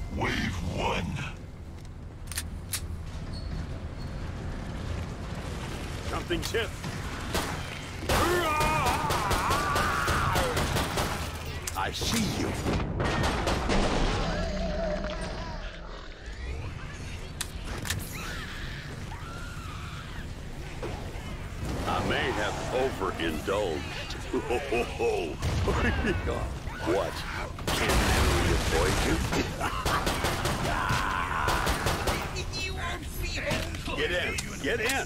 Wave 1. Something's hit. I see you. I may have overindulged. What? Can't handle your poison? Get in! Get in!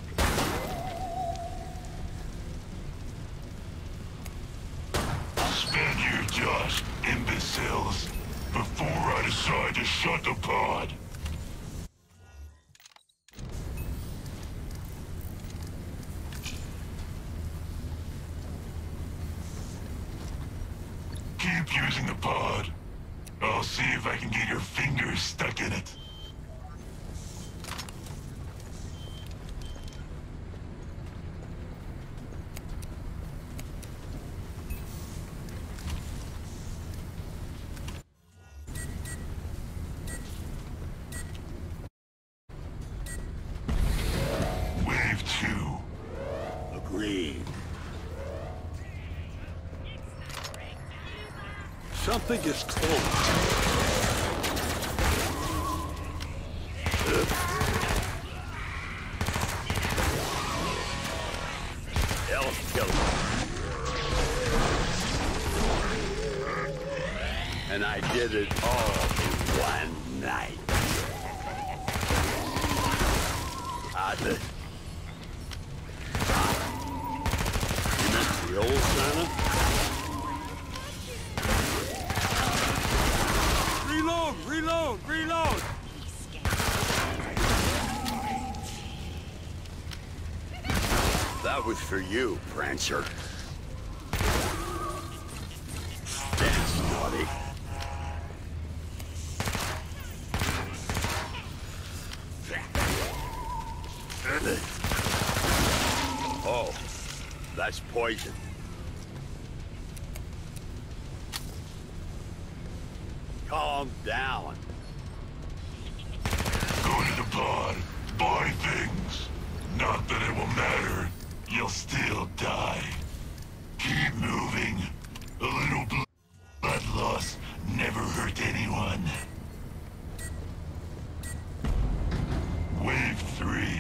Spend your jaws, imbeciles, before I decide to shut the pod. Keep using the pod. I'll see if I can get your fingers stuck in it. Wave 2. Agreed. Something is close. Elf killer. And I did it all in one night. You meant the old Santa? Reload! Reload! Reload! That was for you, Prancer. Dance, naughty. Oh, that's poison. Calm down. Go to the pod, buy things. Not that it will matter. You'll still die. Keep moving. A little blood loss never hurt anyone. Wave 3.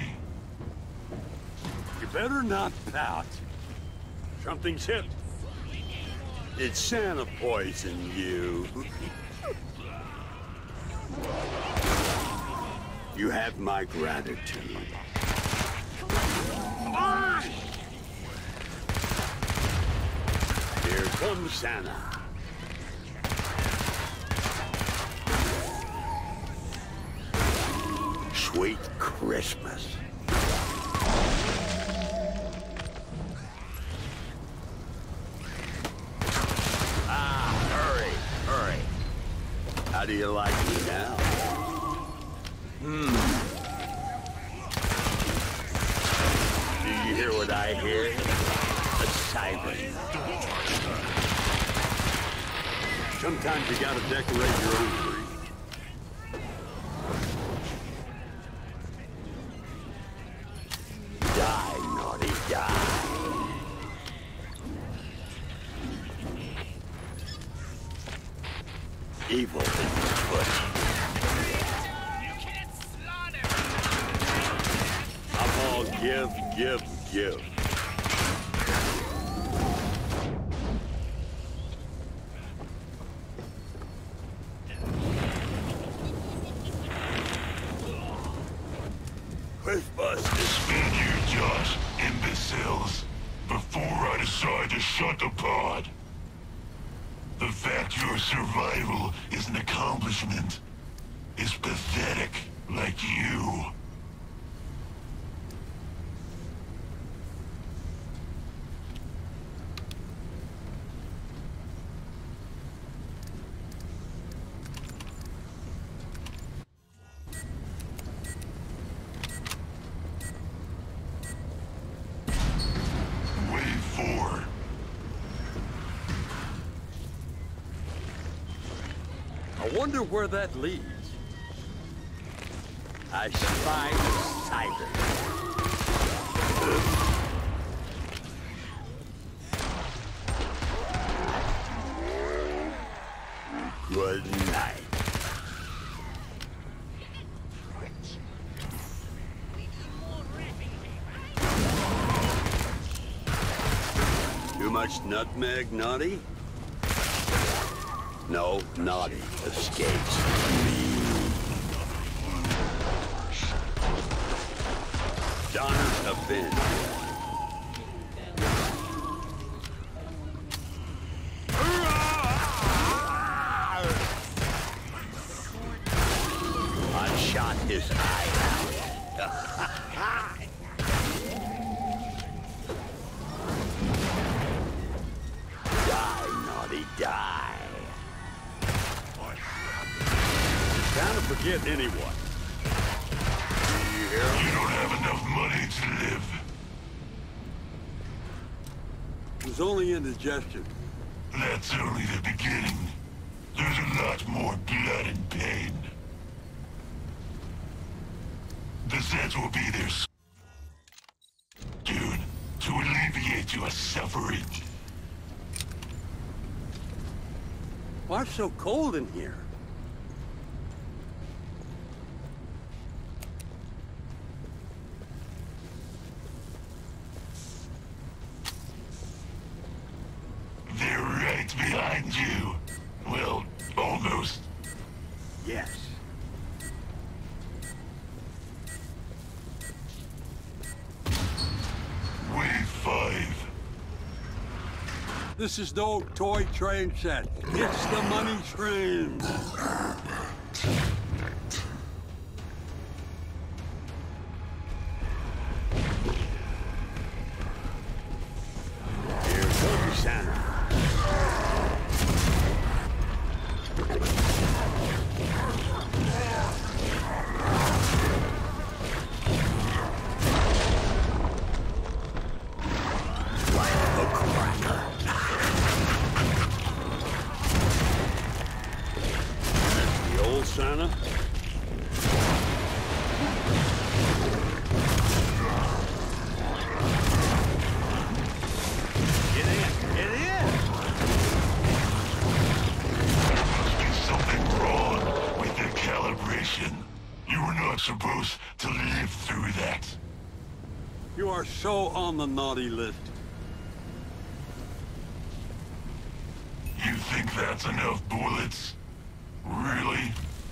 You better not pout. Something's hit. Did Santa poison you? You have my gratitude. Come on! Here comes Santa. Sweet Christmas. Hurry. How do you like me now? Do you hear what I hear? A siren. Sometimes you gotta decorate your own tree. Die, naughty, die. Evil in his foot. I'm all give. Ghostbusters. Spend your jaws, imbeciles, before I decide to shut the pod. The fact your survival is an accomplishment is pathetic, like you. Wave 4. I wonder where that leads. I spy the tiger. Good night. Too much nutmeg, Naughty? No, Naughty escapes me. Donner's avenged. I shot his eye out. Die, Naughty, die. Time to forget anyone. Do you hear me? You don't have enough money to live. It was only indigestion. That's only the beginning. There's a lot more blood and pain. The Zeds will be there soon to alleviate your suffering. Why it's so cold in here? They're right behind you. Well, almost. Yes. Wave 5. This is no toy train set. It's the money train. Here comes Santa. Santa? Get in! Get in! There's something wrong with the calibration. You were not supposed to live through that. You are so on the naughty list. You think that's enough bullets? Really?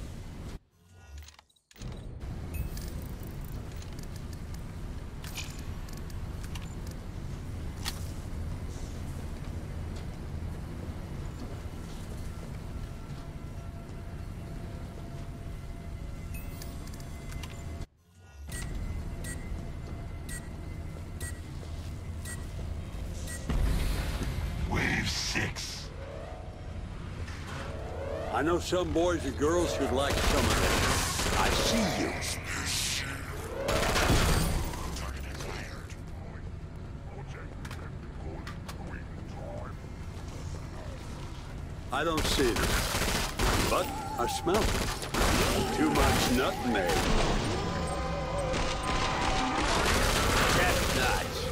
Wave 6. I know some boys and girls who'd like some of this. I see you. I don't see them, but I smell them. Too much nutmeg. Chestnuts.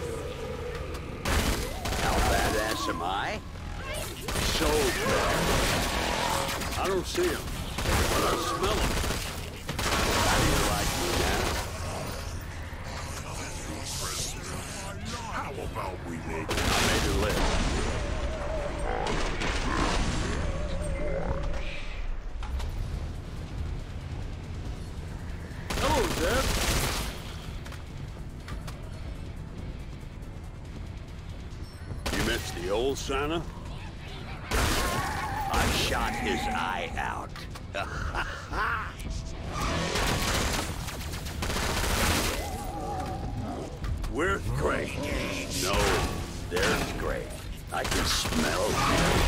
How badass am I? So bad. I don't see them, but I smell them. How do you like me now? How about we make I made her live. Hello, Zed. You missed the old Santa? I shot his eye out. Where's Great? No, there's Great. I can smell you.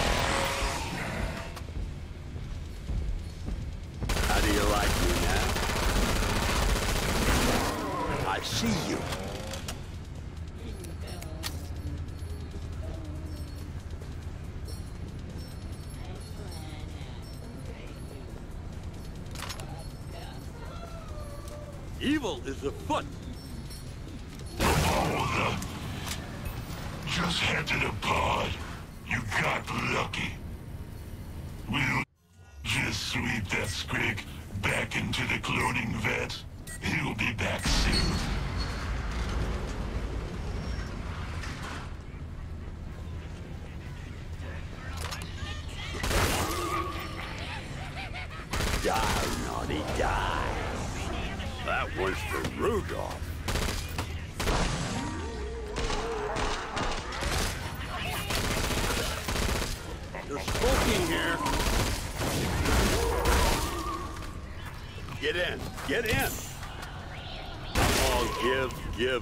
How do you like me now? I see you. Evil is afoot. Oh, just head to the pod. You got lucky. We'll just sweep that Skrig back into the cloning vet. He'll be back soon. Die, naughty, die. That was for Rudolph. They're smoking here. Get in. Get in. Oh, give.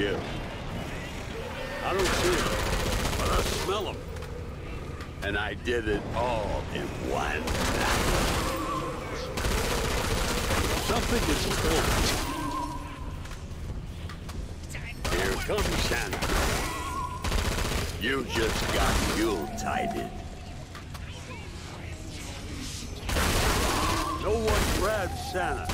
I don't see them, but I smell them. And I did it all in one night. Something is close. Here comes Santa. You just got Yule-tided. No one grabs Santa.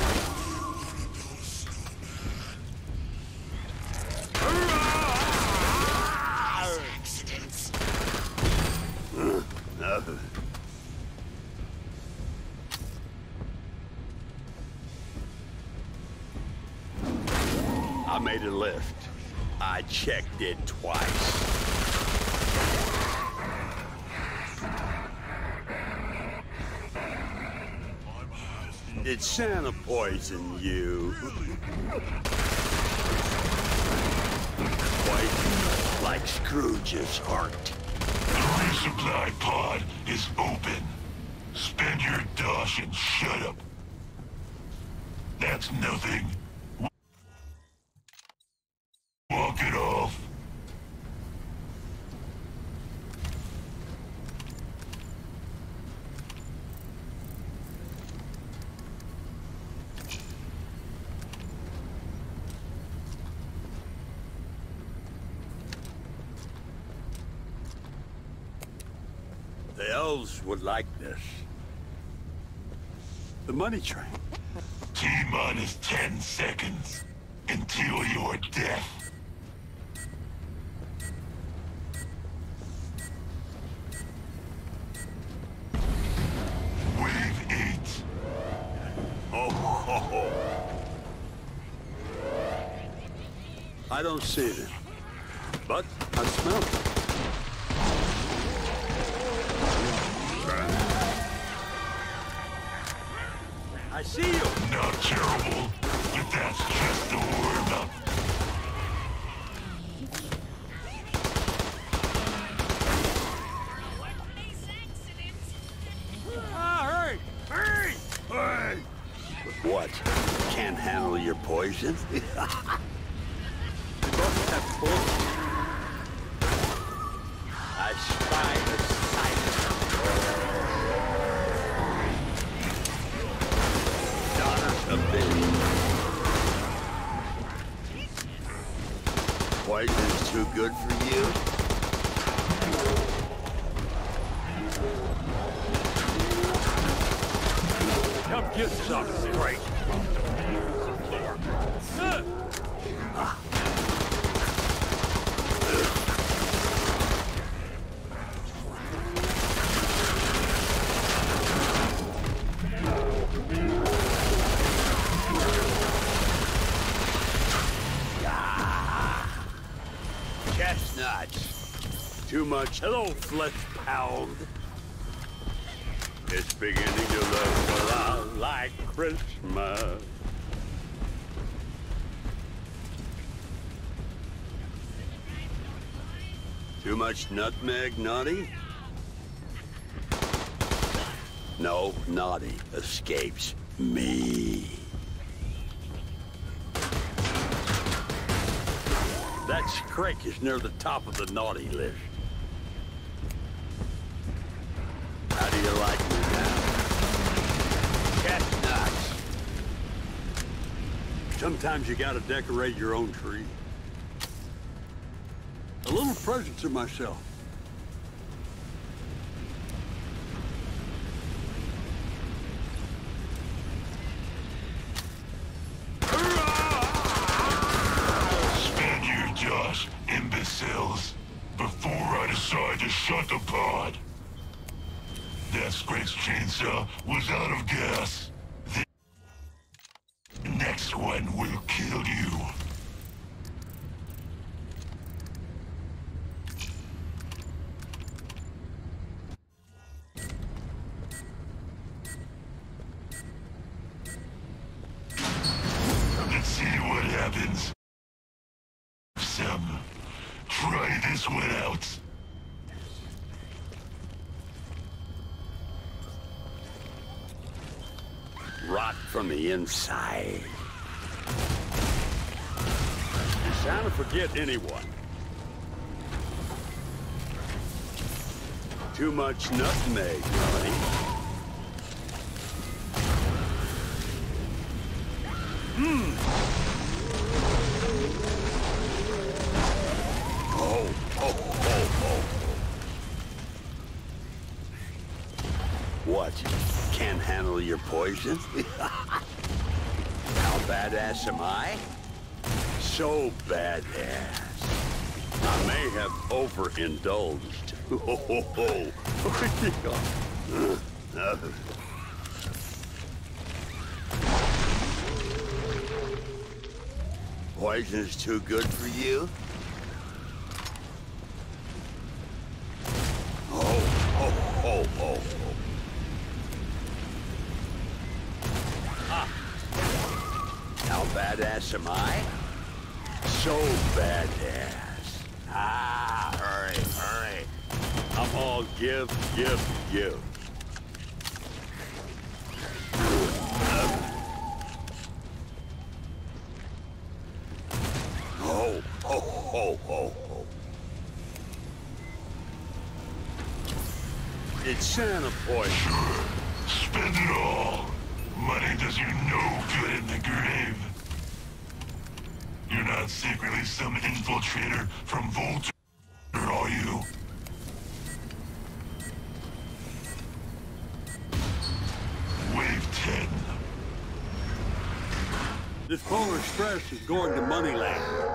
I made a lift. I checked it twice. Did Santa poison you? Poison like Scrooge's heart. The resupply pod is open. Spend your dosh and shut up. That's nothing. Walk it off. The elves would like this. The money train. T-minus 10 seconds until your death. Wave 8. Oh, ho, ho. I don't see them, but I smell them. I see you! Not terrible, but that's just the warm-up. Ah, hurry! Hurry! What? Can't handle your poison? You both have poison. I spy the sight. A bit. Poison's too good for you? Come get some straight. Chestnuts. Too much. Hello, flesh pound. It's beginning to look a lot like Christmas. Too much nutmeg, Naughty? No, Naughty escapes me. That Skrik is near the top of the naughty list. How do you like me now? Chestnuts. Sometimes you gotta decorate your own tree. A little present to myself. Hurrah! Breaks chainsaw was out of gas. The next one will kill you. Let's see what happens. Sam, try this one out. Rot from the inside. You're trying to forget anyone. Too much nutmeg, honey. What? Can't handle your poison? How badass am I? So badass. I may have overindulged. Poison's too good for you? Oh. How badass am I? So badass. Hurry. I'm all give. Oh. It's Santa poison. Spend it all. Money does you no good in the grave. You're not secretly some infiltrator from Volta, are you? Wave 10. This Polar Express is going to Moneyland.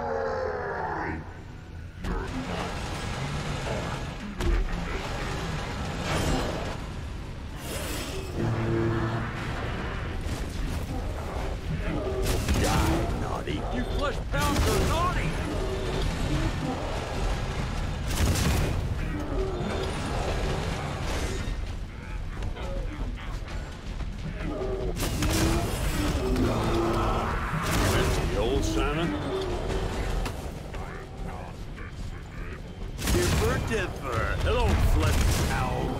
You flesh pounds are naughty! Fancy old Santa? Differ. Hello, flesh pound.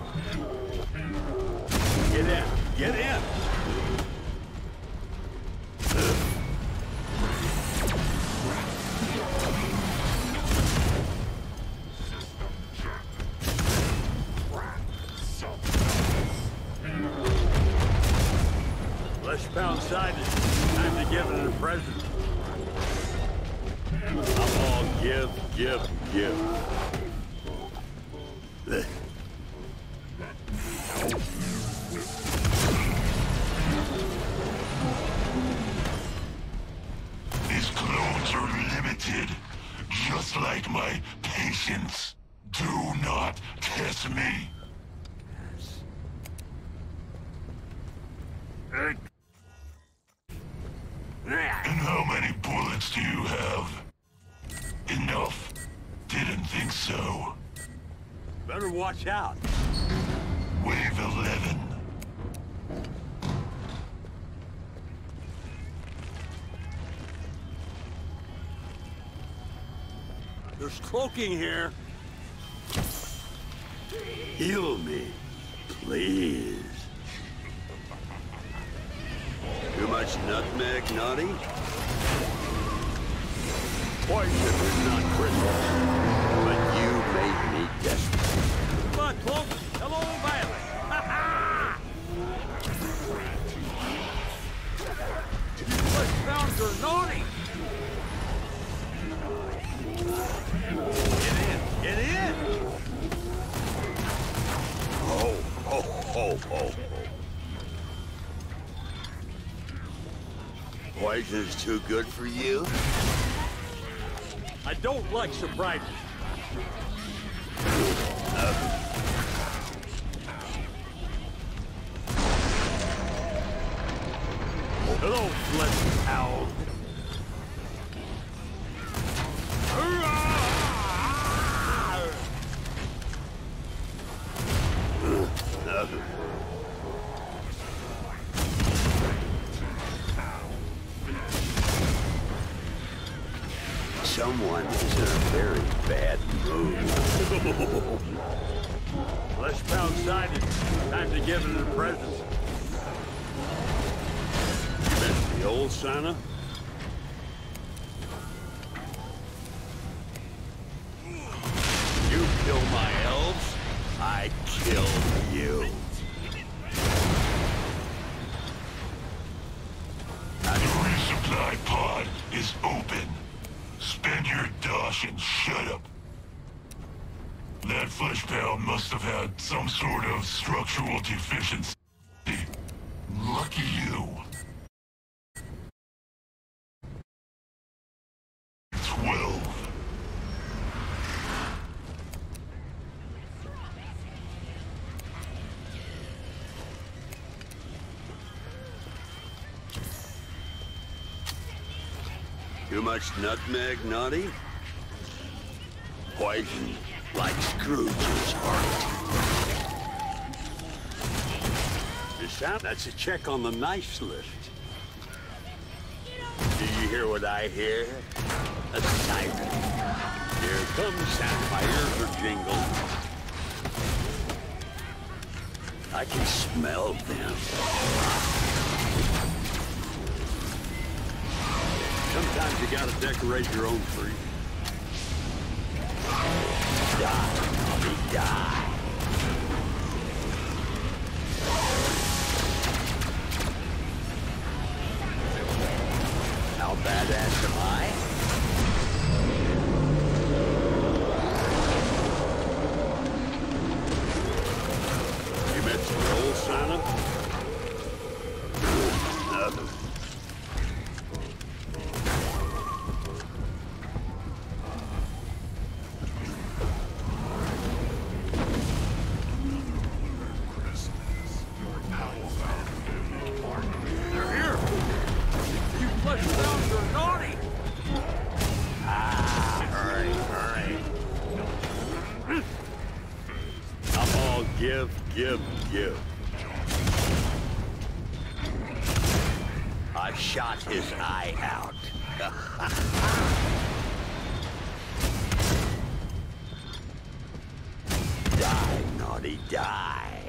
Get in! Pound side is time to give it a present. I'm all give. These clones are limited, just like my patience. Do not test me. And how many bullets do you have? Enough. Didn't think so. Better watch out. Wave 11. There's cloaking here. Heal me, please. Too much nutmeg, naughty? Poison is not Christmas, but you made me desperate. Come on, Cloak. Hello, Violet. Ha-ha! You flesh pounds are naughty. Get in! Oh. Poison's too good for you? I don't like surprises. Hello, flesh hound. Someone is in a very bad mood. Fleshbound sighted. Time to give it a present. You missed the old Santa? You kill my elves, I kill you. The resupply pod is open. Spend your dosh and shut up. That Fleshbound must have had some sort of structural deficiency. Lucky you. 12. Too much nutmeg, Naughty? Poison like Scrooge's heart. That's a check on the nice list. Do you hear what I hear? A siren. Here comes Santa. My ears are jingled. I can smell them. Sometimes you gotta decorate your own tree. Die, Naughty, die. How badass am I? You met the old Santa? Nothing. Give. I shot his eye out. Die, Naughty, die.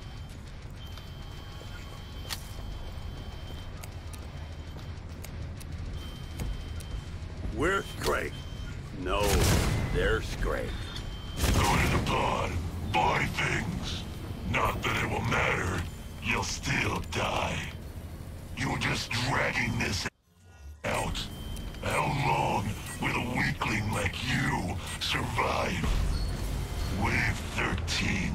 Where's Scrape? No, there's Scrape. Go to the pod. Buy things. Not that it will matter. You'll still die. You're just dragging this out. How long will a weakling like you survive? Wave 13.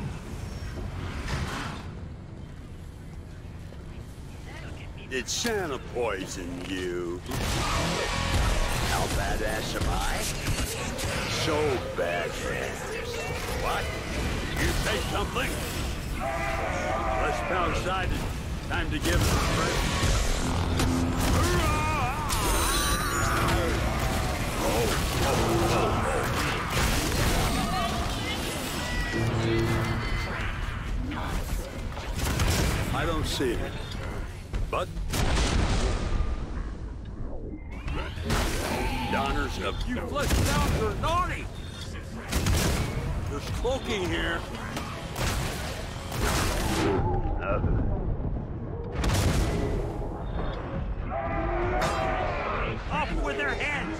Did Santa poison you? How badass am I? So badass. What? Did you say something? Fleshbound sighted. Time to give it a present. I don't see it. But Donner's of you Fleshbound are naughty. There's cloaking here. Up with their hands!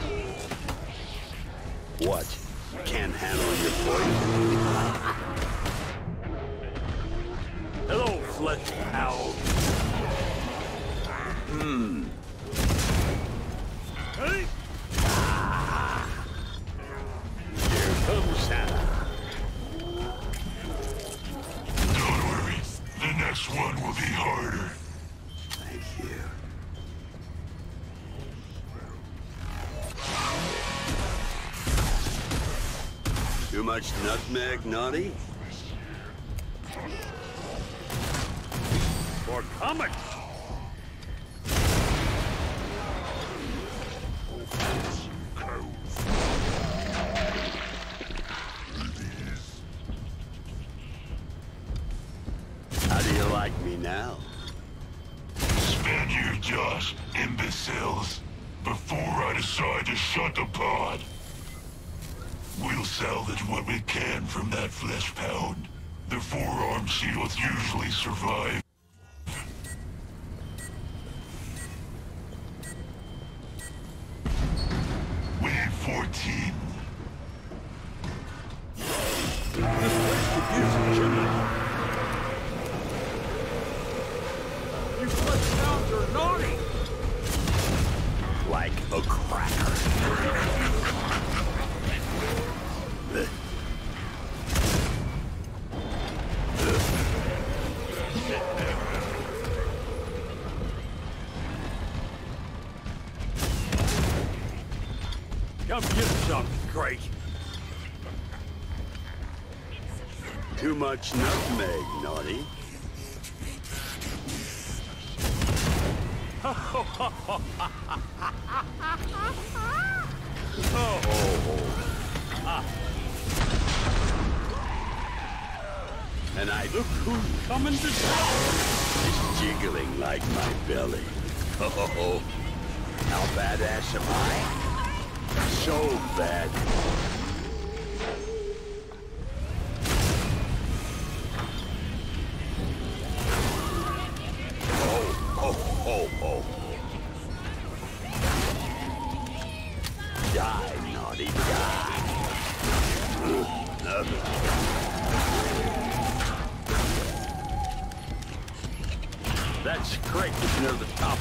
What? Can't handle your poison? Hello, flesh hound. Hey! Here comes Santa. Don't worry. The next one will be harder. Thank you. Too much nutmeg, Naughty? Or coming! like me now? Spend your Josh, imbeciles, before I decide to shut the pod. We'll salvage what we can from that flesh pound. The forearm shields usually survive. Wave 14. This place could use a chimney. You flesh pounds are naughty! Like a cracker. Come get some, Craig. Too much nutmeg, naughty. And I look who's coming to town. It's jiggling like my belly. Oh, how badass am I? So bad. Oh. Die, naughty, die. That's Craig is near the top.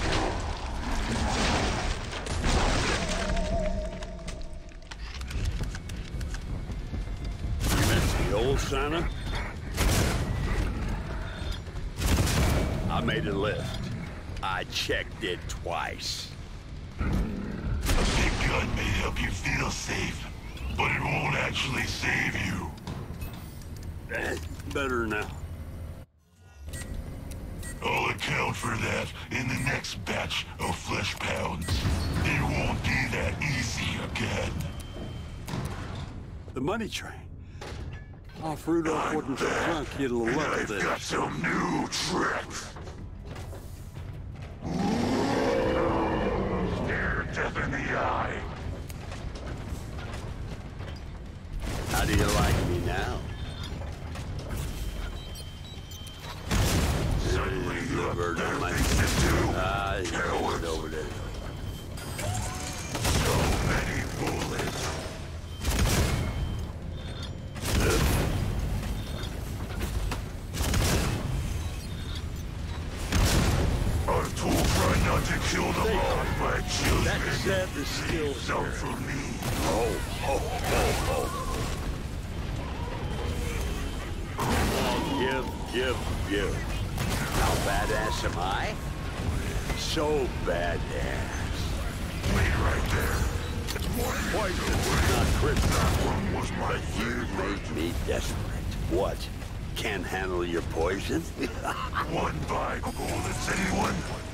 The old Santa? I made a lift. I checked it twice. A big gun may help you feel safe, but it won't actually save you. Better now. I'll account for that in the next batch of flesh pounds. It won't be that easy again. The money train. Oh, if Rudolph wasn't so drunk, he'd have loved I've got this. some new tricks. Stare death in the eye. How do you like me now? Suddenly you have bird on my... better things to do. It's Cowards. over there. So many bullets. Our tool try not to kill them all, but children. That set is still Some here. for me. Oh. Give. How badass am I? So badass. Wait right there. Poison is not kryptonite, That one was my but you favorite. made me desperate. What? Can't handle your poison? One bite bullets, anyone?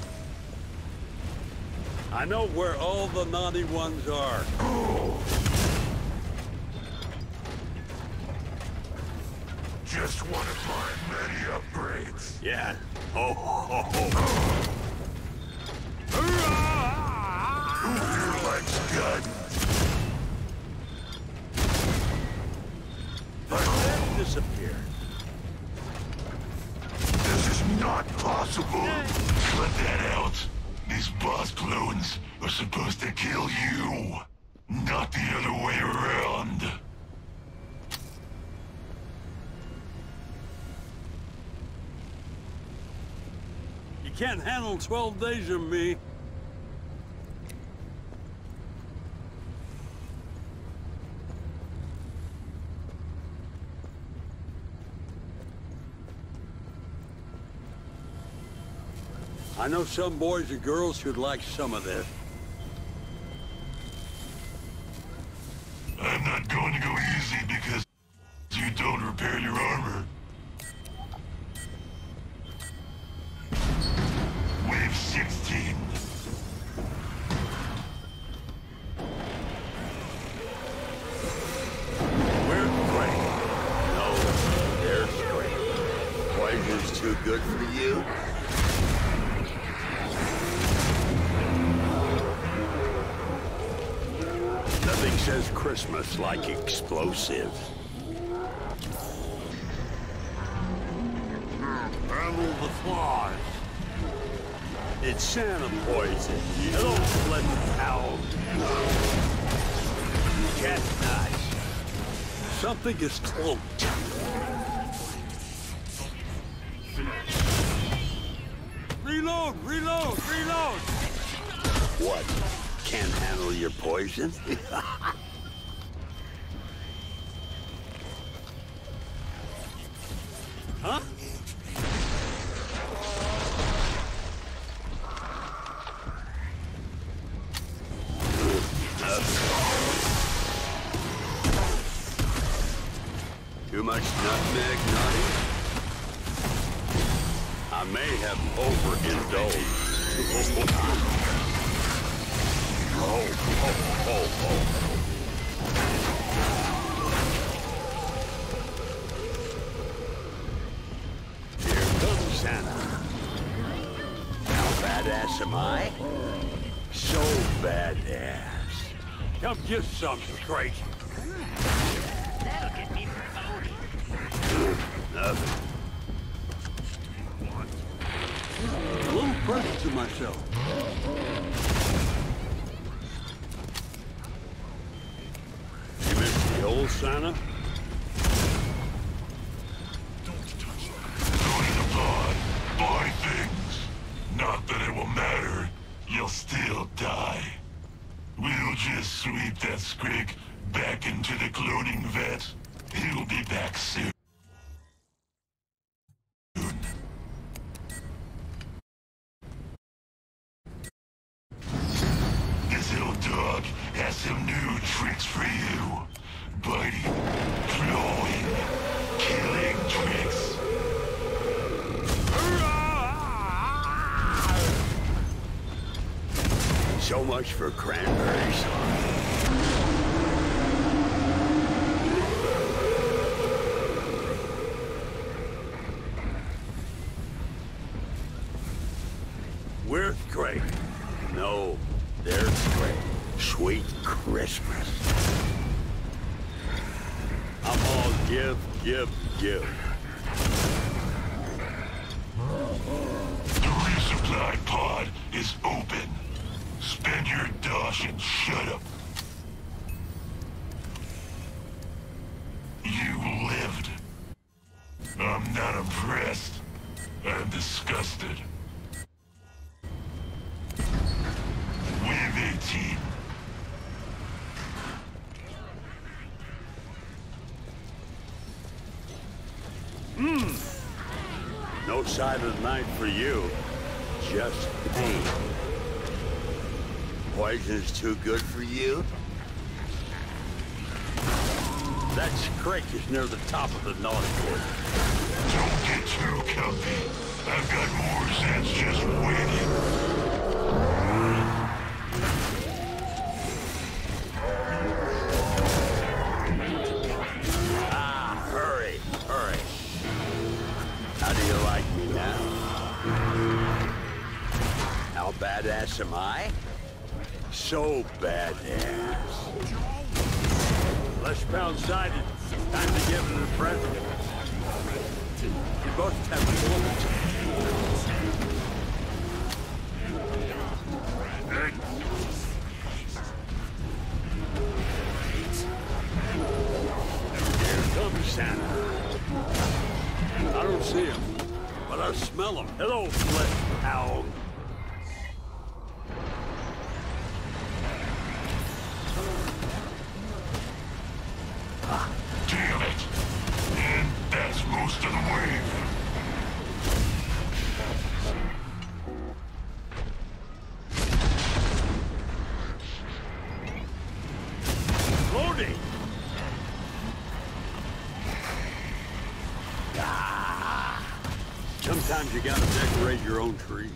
I know where all the naughty ones are. Just one of my many upgrades. Yeah. Who here likes guns? That disappeared. This is not possible. Let that out. These boss clones are supposed to kill you, not the other way around. You can't handle 12 days of me. I know some boys and girls who'd like some of this. I'm not going to go easy because you don't repair your armor. Wave 16. We're great. No, they're straight. Poison's too good for you? Nothing says Christmas like explosives. Handle the flies. It's Santa poison. Hello, blood hound. Cat nice. Something is cloaked. Reload! Reload! Reload! What? Can't handle your poison? Huh? Too much nutmeg, Nutty? I may have overindulged. Here comes Santa. How badass am I? So badass. Come get some, Drake. That'll get me promoted. Nothing. A little present to myself. You miss the old Santa? Join the pod. Buy things. Not that it will matter. You'll still die. We'll just sweep that Skrik back into the cloning vet. He'll be back soon. This little dog has some new tricks for you. Biting, clawing, killing tricks. So much for cranberries. Where's Drake? No, there's Drake. Sweet Christmas. I'm all give, give, give. The resupply pod is open. Spend your dosh and shut up. You lived. I'm not impressed. I'm disgusted. Wave 18. No silent night for you. Just pain. Poison's too good for you? That Skrik is near the top of the naughty list. Don't get too comfy. I've got more Zeds just waiting. Hurry, hurry. How do you like me now? How badass am I? So badass. Let's pound sided. Time to give it a present. You both have bullets. Here comes Santa. I don't see him, but I smell him. Hello, flesh hound. Damn it. And that's most of the wave. Loading. Sometimes you gotta decorate your own tree.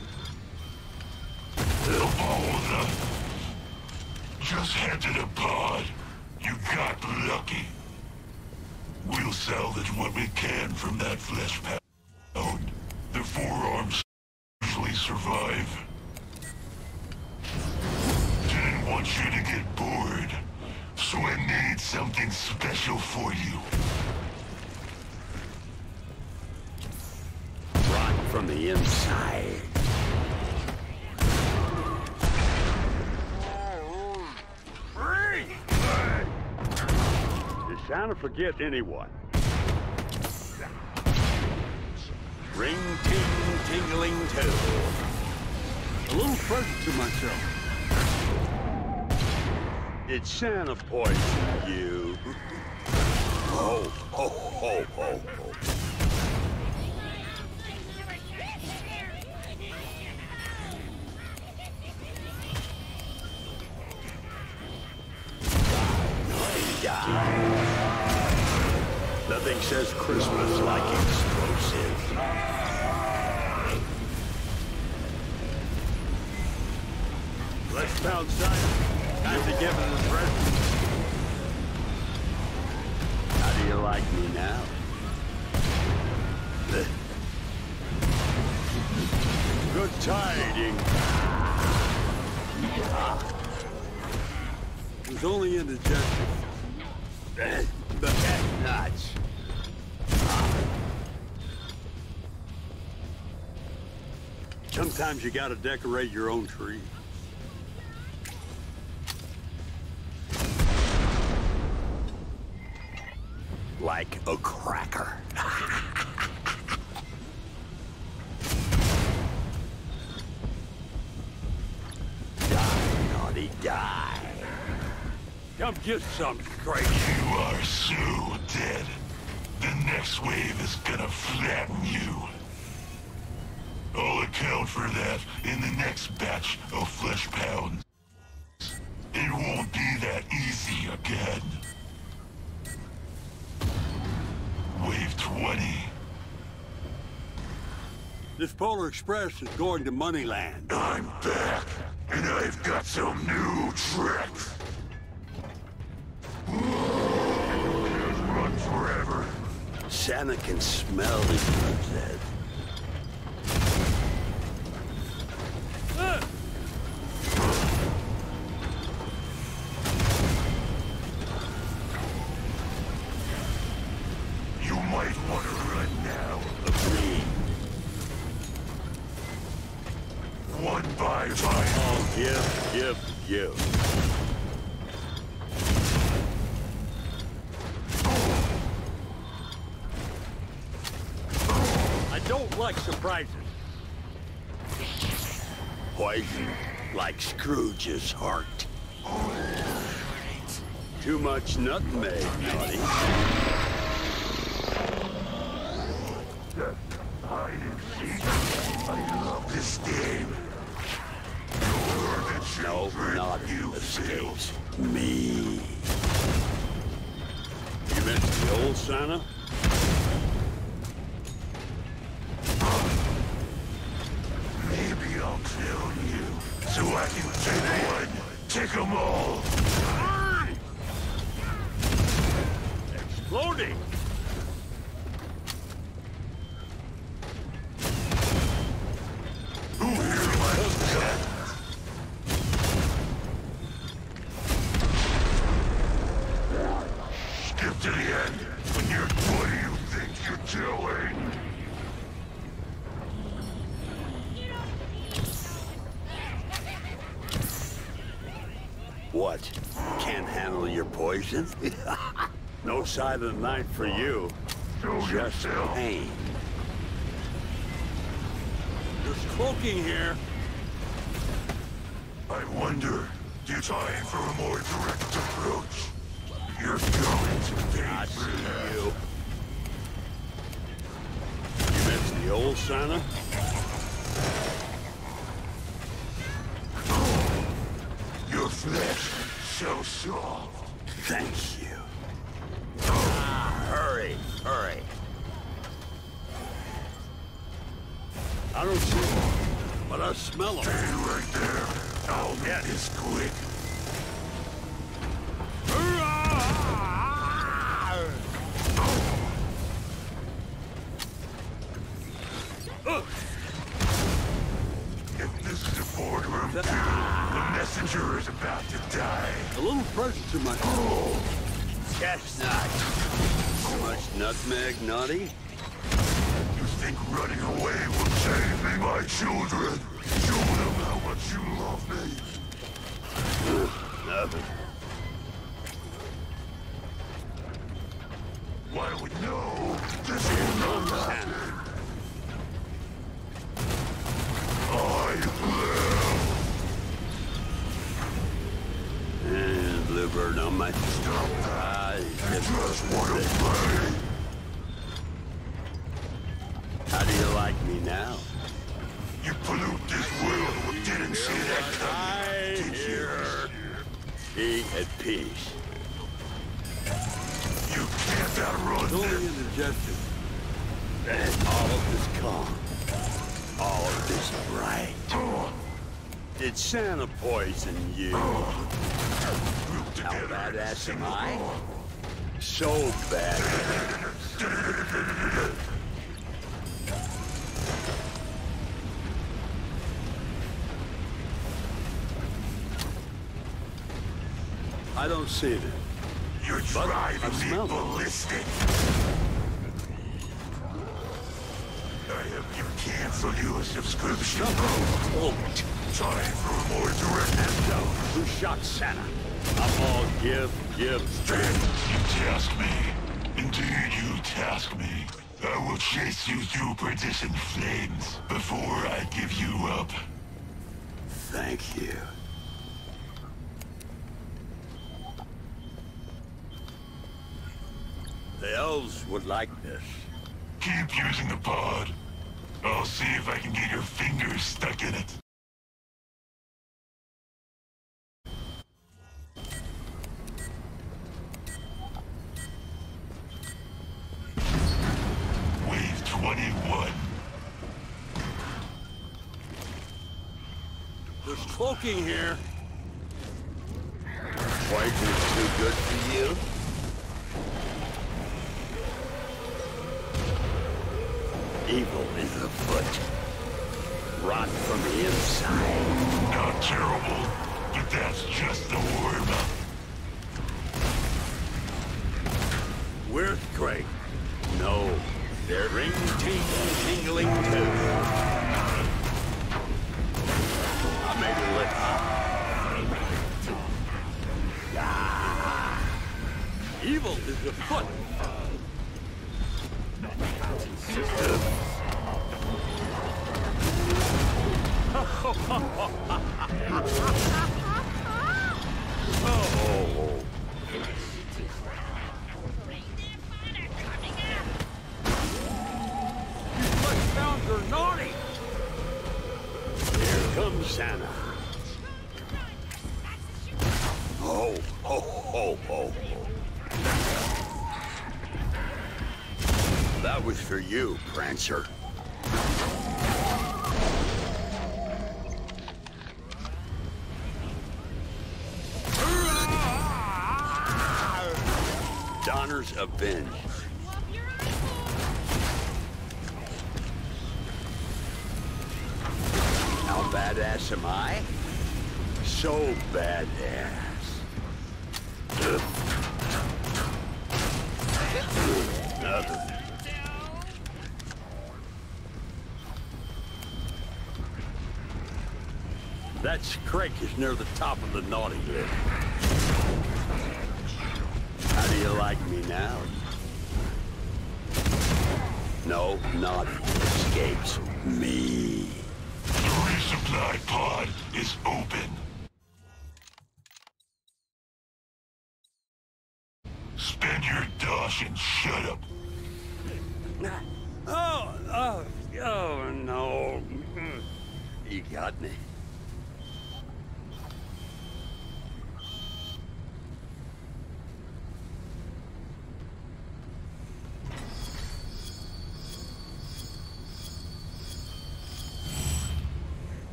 Just head to the pod. You got lucky. We'll salvage what we can from that flesh pound. The something special for you. Rot from the inside. Did Santa forget anyone? Ring ting tingling too. A little present to myself. Did Santa poison you? Ho, ho, ho, ho, ho. Nothing says Christmas like explosive. Let's pound Simon. Time to give him a present. How do you like me now? Good tidings. It was only indigestion. But that's nuts. Sometimes you gotta decorate your own tree. Like a cracker. Die, naughty, die. Come get some straight. You are so dead. The next wave is gonna flatten you. I'll account for that in the next batch of flesh pounds. It won't be that easy again. Wave 20. This Polar Express is going to Moneyland. I'm back, and I've got some new tricks. Just run forever. Santa can smell the goods, Ed. You might want to run now. Agreed. One by one. Oh, give. I don't like surprises. Poison, like Scrooge's heart. Too much nutmeg, naughty. Hide and seek. I love this game. You're the No, children not you mistakes. built. Me. You meant the old Santa? Maybe I'll tell you, so I can take one, take them all. Exploding! Who here likes that? Skip to the end. What do you think you're doing? What? Can't handle your poison? No side of the night for you. Show Just yourself. pain. There's cloaking here. I wonder, due time for a more direct approach. You're going to pay I for see that. you. You meant the old Santa? Your flesh, so soft. Thank you. Hurry. I don't see them, but I smell them. Stay right there. I'll get this quick. If this is a boardroom, the messenger is about to die. A little present to myself. chestnut. So much nutmeg, Naughty? You think running away will save me, my children? Show them how much you love me. Nothing. Why do we know this will not happen? I live. And Bluebird on my Stop that. eyes. I just want to play. How do you like me now? You pollute this world with didn't see that I coming. Did you? hear. Be at peace. You can't outrun It's only this. indigestion. And all of this calm. All of this bright. Did Santa poison you? How badass am I? So badass. I don't see it. You're But I driving me smell it. ballistic. I have you cancel your subscription. Oh, Time for a more direct. so, who shot Santa? I'm all give. You task me. Indeed, you task me. I will chase you through perdition flames before I give you up. Thank you. The elves would like this. Keep using the pod. I'll see if I can get your fingers stuck in it. Wave 21. There's cloaking here. Poison's too good for you? Evil is afoot. Rot from the inside. Not terrible, but that's just the warm-up. Where's Craig? No. They're tingling too. I made it lick. Ah. Evil is afoot. Oh. Sounds are naughty. Here comes Santa. Oh, ho, ho, ho, ho. That was for you, Prancer. Donner's avenged. How badass am I? So badass. Nothing. That Scrake is near the top of the naughty list. How do you like me now? No, naughty escapes me. The resupply pod is open. Spend your dosh and shut up. Oh, no. You got me.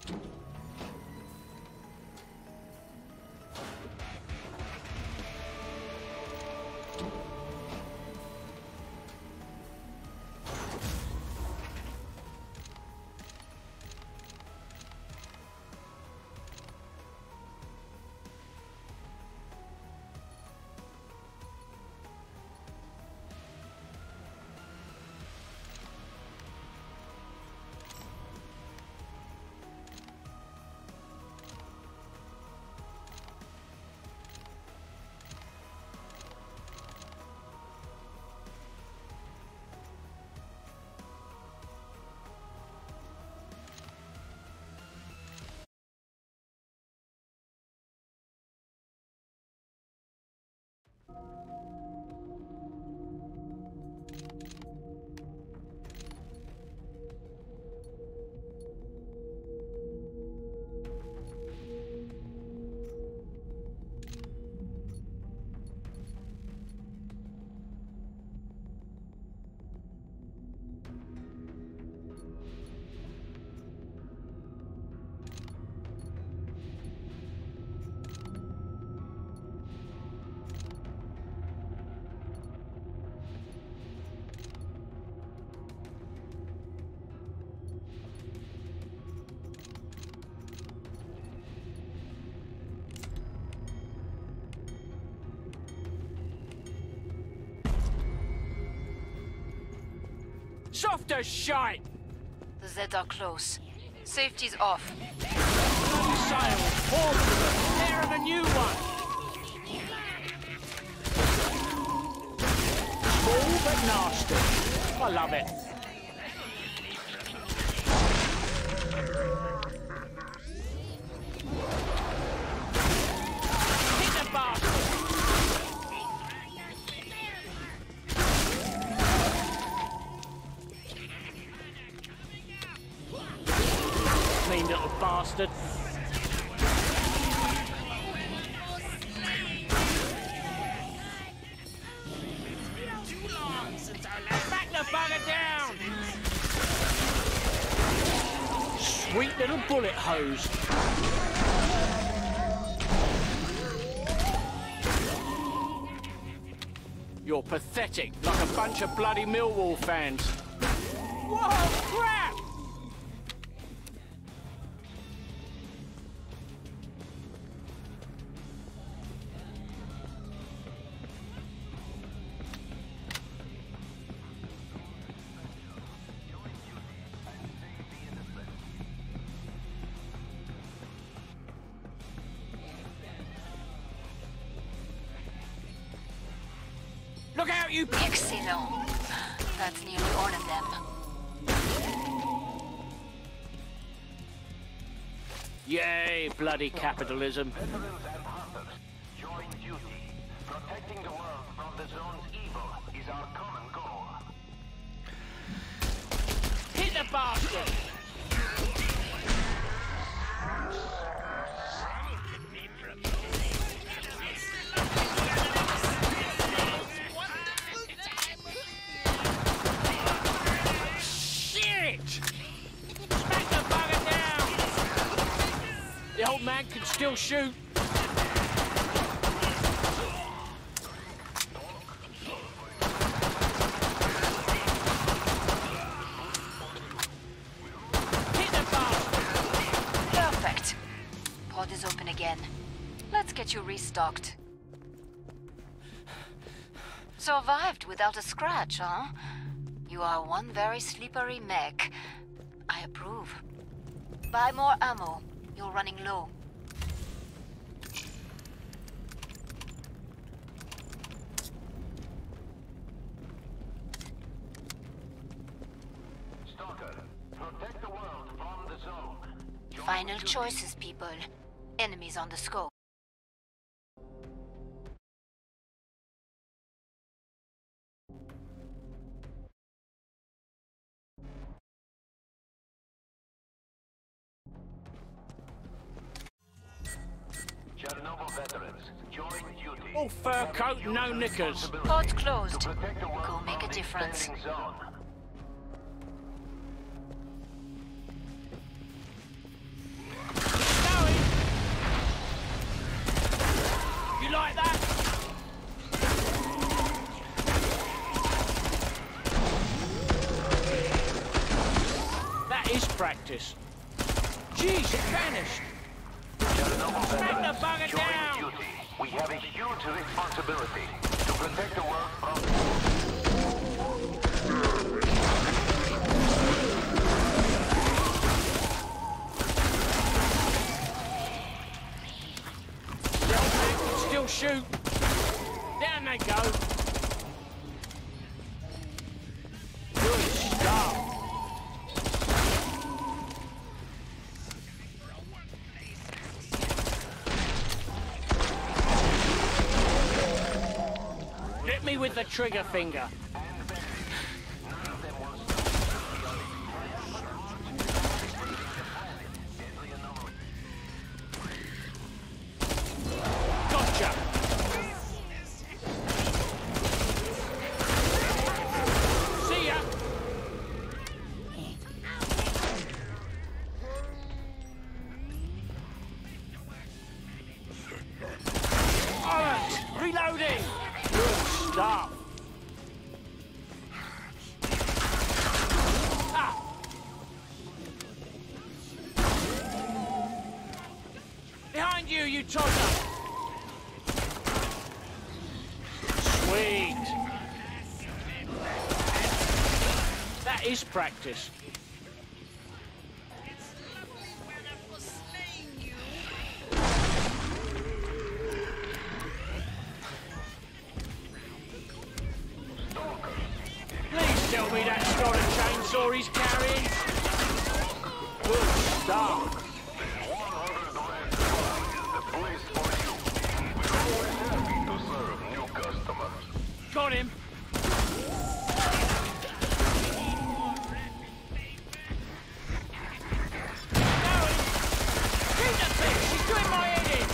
Soft as shite! The Zeds are close. Safety's off. Sail, all of them. There are the new one. Small but nasty. I love it. Hit the bastard! Mean little bastard. Back the bugger down! Sweet little bullet hose. You're pathetic, like a bunch of bloody Millwall fans. Whoa, crap! Look out, you... Excellent. That's nearly all of them. Yay, bloody capitalism. Veterans and hunters, join duty. Protecting the world from the zone's evil is our common goal. Hit the bastard! The old man can still shoot. Hit the bastard! Perfect. Pod is open again. Let's get you restocked. Survived without a scratch, huh? You are one very slippery mech. I approve. Buy more ammo. You're running low. Stalker, protect the world from the zone. Join Final duty. choices, people. Enemies on the scope. Chernobyl veterans, join duty. All fur coat, no knickers. Pod's closed. To protect the world Go make from a the difference. expanding zone. practice. Jeez, it vanished. Smack the bugger down! Duty. We have a huge responsibility to protect the world from... The old man can still shoot. Down they go. Good stuff. Hit me with the trigger finger. Gotcha. See ya. Alright, reloading. Good stuff. Ah. Behind you, you tosser. Sweet. That is practice. Please tell me that's not a chainsaw he's carrying. Good stuff. Got him. Shoot the thing! She's doing my head in!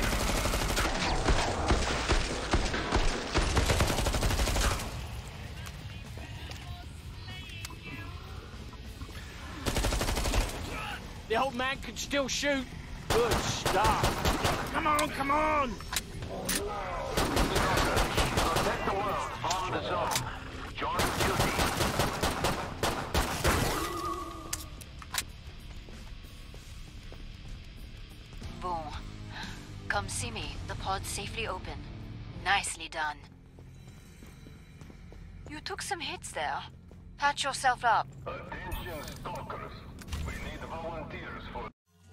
The old man can still shoot. Good stuff. Come on, come on! Protect the world from the zone. Join duty. Boom. Come see me. The pod's safely open. Nicely done. You took some hits there. Patch yourself up. Attention stalkers. We need volunteers for...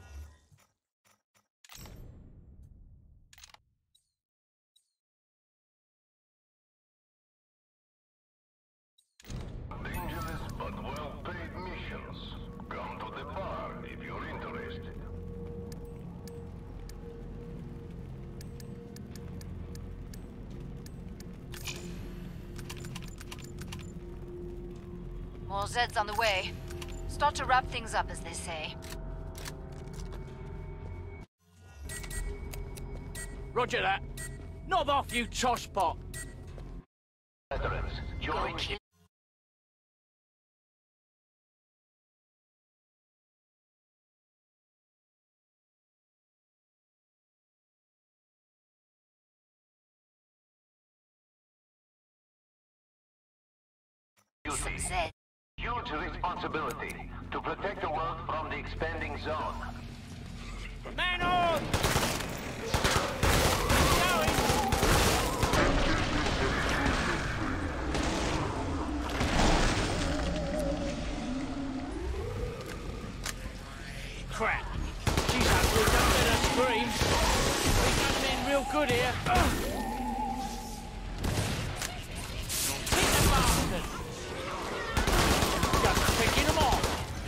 Dangerous but well-paid missions. Come to the bar if you're interested. More Zeds on the way. Start to wrap things up, as they say. Roger that. Knob off, you tosspot. Veterans, Go join kill. Some duty. Zed. Huge responsibility to protect the world from the expanding zone. Man on! Going! Crap. She's hungry, don't let her scream. We're coming in real good here. Hit the bastard! Just picking them off.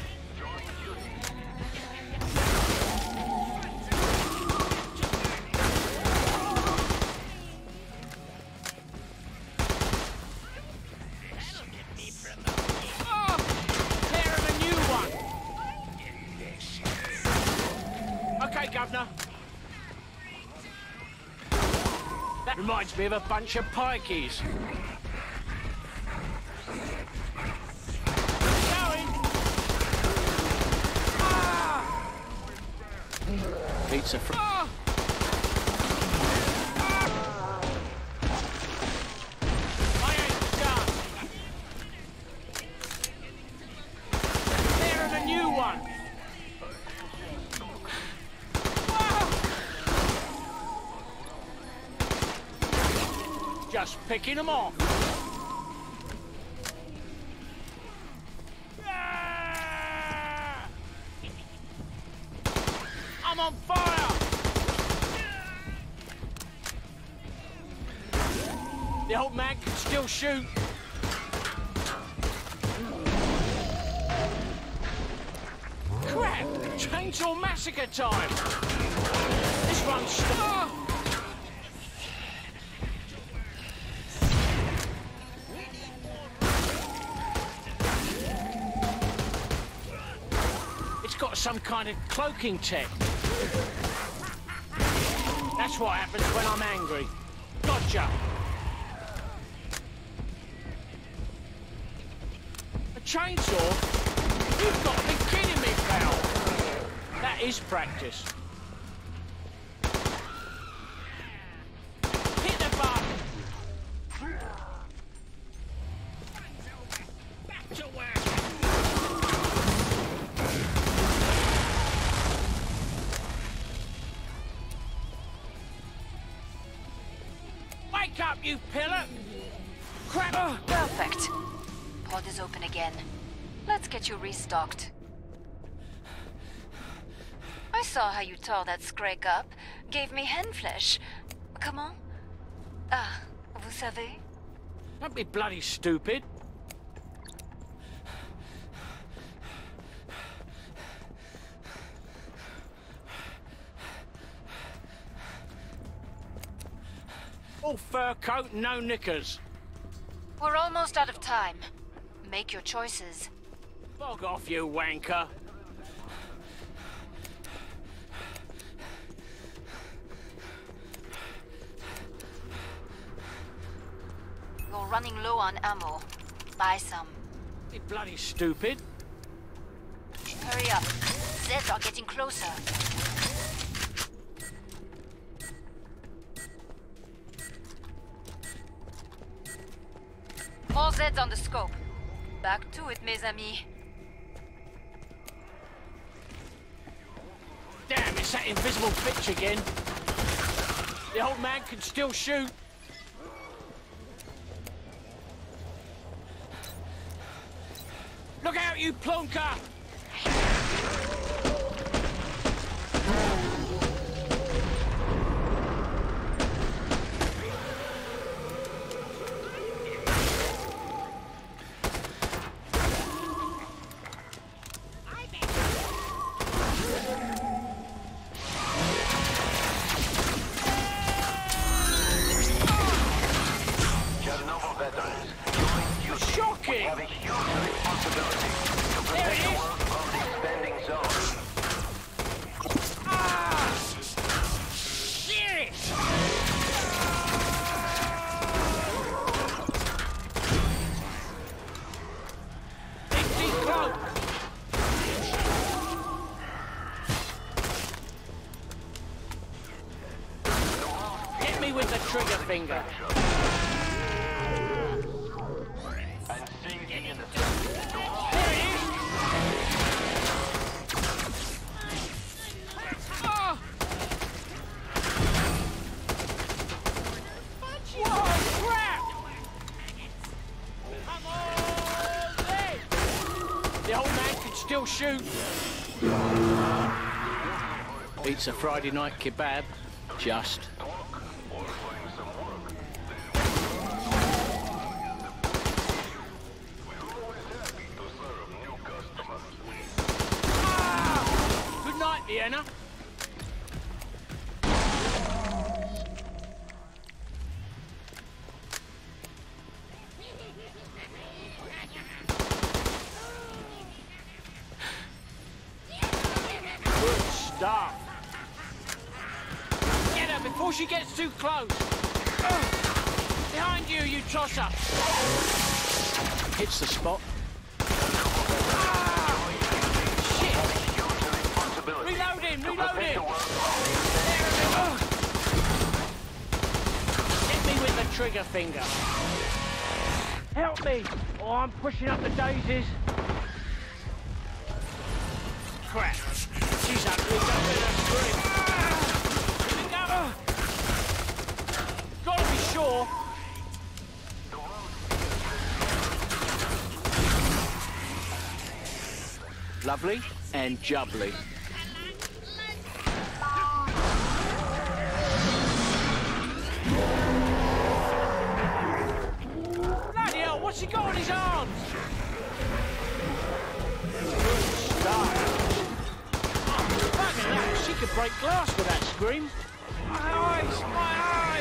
Oh, clear of a new one. Okay, Governor. That reminds me of a bunch of pikeys. Going. Ah! Pizza fr- ah! I ain't done. Clear of a new one. just picking them off. Ah! I'm on fire! The old man can still shoot. Crap! Chainsaw Massacre time! This one's stuck! It's got some kind of cloaking tech. That's what happens when I'm angry. Gotcha! A chainsaw? You've got to be kidding me, pal! That is practice. Hit the button! Back to work! Wake up, you pillar! Crap! Perfect. Pod is open again. Let's get you restocked. I saw how you tore that Scrake up. Gave me hen flesh. Comment? Ah, vous savez? Don't be bloody stupid. All fur coat, no knickers. We're almost out of time. Make your choices. Bog off, you wanker. You're running low on ammo. Buy some. You bloody stupid. Hurry up. Zeds are getting closer. More Zeds on the scope. Back to it, mes amis. Damn, it's that invisible bitch again. The old man can still shoot. Look out, you plonker! Chernobyl veterans, you Shocking! have a huge responsibility to There protect it the is. world from the expanding zone. Ah! Shit! Big deep cloak! Hit me with the trigger finger. And sink in the There it is! Ah! Whoa, crap! Come on, then! The old man can still shoot. Beats a Friday night kebab. Just. Good night, Vienna. Good stuff. Get her before she gets too close. Behind you, you tosser. Hits the spot. Shit. Reloading, reloading. Hit me with the trigger finger. Help me, or I'm pushing up the daisies. Crap. She's ugly, don't let her scream. Here we go. Gotta be sure. Lovely and jubbly. Bloody hell, what's he got on his arms? Good stuff. Fucking hell, she could break glass with that scream. My eyes, my eyes!